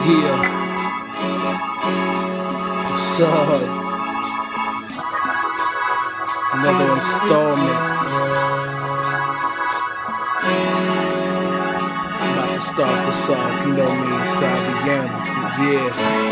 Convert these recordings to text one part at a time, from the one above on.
Yeah. What's up? Another installment. About to start this off, you know me, inside the Gamble. Yeah.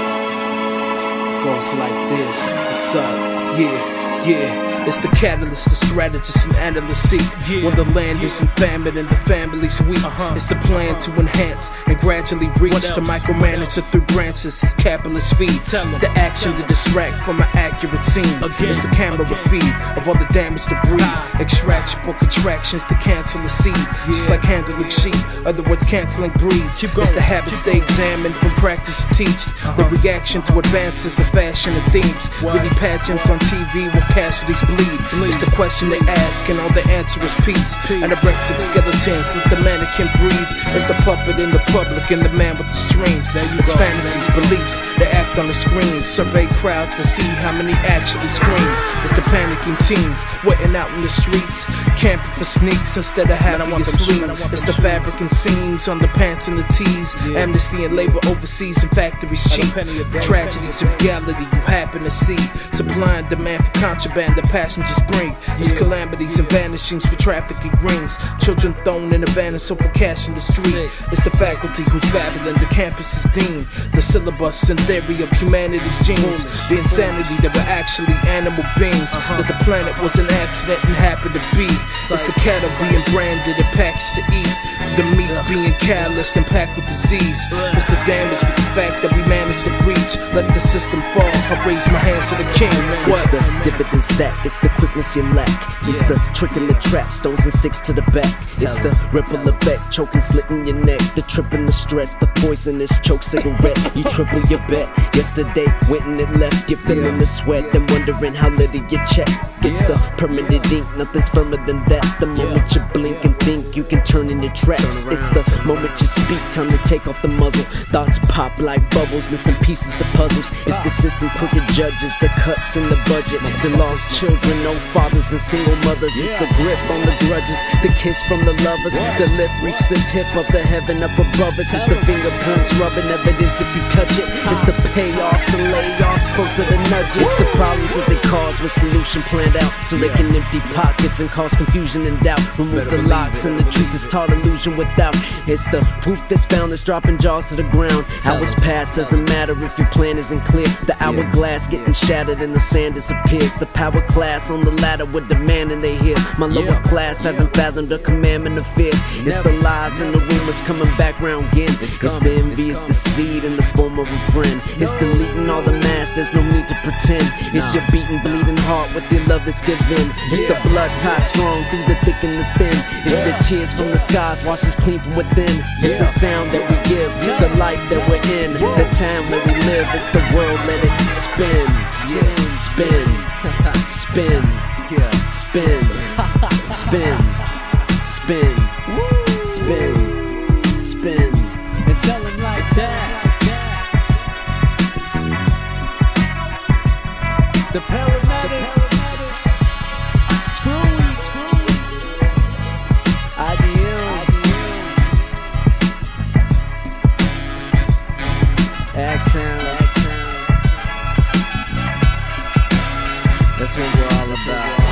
Goes like this. What's up? Yeah. It's the catalyst, the strategist and analyst seek. When the land is in famine and the family's weak, it's the plan to enhance and gradually reach to micromanage it through branches as capitalist feed. The action to distract from an accurate scene. It's the camera feed of all the damage debris. Extraction for contractions to cancel the seed. It's like handling sheep, other words canceling breeds. It's the habits they examine from practice teach. The reaction to advances of fashion and themes. Witty pageants on TV will casualties bleed. It's the question they ask and all the answer is peace. Anorexic skeletons let the mannequin breathe. It's the puppet in the public and the man with the strings. It's fantasies, beliefs, they act on the screens. Survey crowds to see how many actually scream. It's the panicking teens waiting out in the streets, camping for sneaks instead of having your sleep. It's the fabric and seams on the pants and the tees. Amnesty and labor overseas and factories cheap. Tragedies of reality you happen to see. Supply and demand for contraband the passengers bring. It's calamities and vanishings for trafficking rings. Children thrown in a van and sold for cash in the street. It's the faculty who's babbling the campus is dean. The syllabus and theory of humanity's genes. The insanity that we're actually animal beings. That the planet was an accident and happened to be. It's the cattle being branded and packaged to eat. The meat being calloused and packed with disease. It's the damage with the fact that we managed to reach. Let the system fall, I raise my hands to the king. It's the dividend stack, it's the quickness you lack. It's the trick in the trap, stones and sticks to the back. It's the ripple effect, choking, slitting your neck. The trip and the stress, the poisonous choke cigarette. You triple your bet, yesterday went and it left. You're feeling the sweat and wondering how little you check. It's the permanent ink, nothing's firmer than that. The moment you blink and think you can turn in your tracks. It's the moment you speak, time to take off the muzzle. Thoughts pop like bubbles, missing pieces to puzzles. It's the system, crooked judges, the cuts in the budget. The lost children, no fathers and single mothers. It's the grip on the grudges, the kiss from the lovers. The lift reach the tip of the heaven up above us. It's the fingerprints rubbing evidence if you touch it. It's the payoffs and layoffs closer to nudges. It's the problems that they cause with solution planned out, so they can empty pockets and cause confusion and doubt. Remove the locks and the truth is taught illusion without. It's the proof that's found that's dropping jaws to the ground. Hours pass, doesn't matter if your plan isn't clear. The hourglass getting shattered and the sand disappears. The power class on the ladder with demand and they hear. My lower class haven't fathomed the commandment of fear. It's the lies and the rumors coming back round again. It's the envy, it's the seed in the form of a friend. It's deleting all the masks, there's no need to pretend. It's your beating, bleeding heart with your love that's given. It's the blood tie strong through the thick and the thin. It's the tears from the skies, wash us clean from within. It's the sound that we give, the life that we're in, the time that we live. It's the world, let it spin, spin, spin, spin, spin, spin, spin, spin, and tell him like that. The paramedics, screw, IDM, Act-Town. That's what we're all about.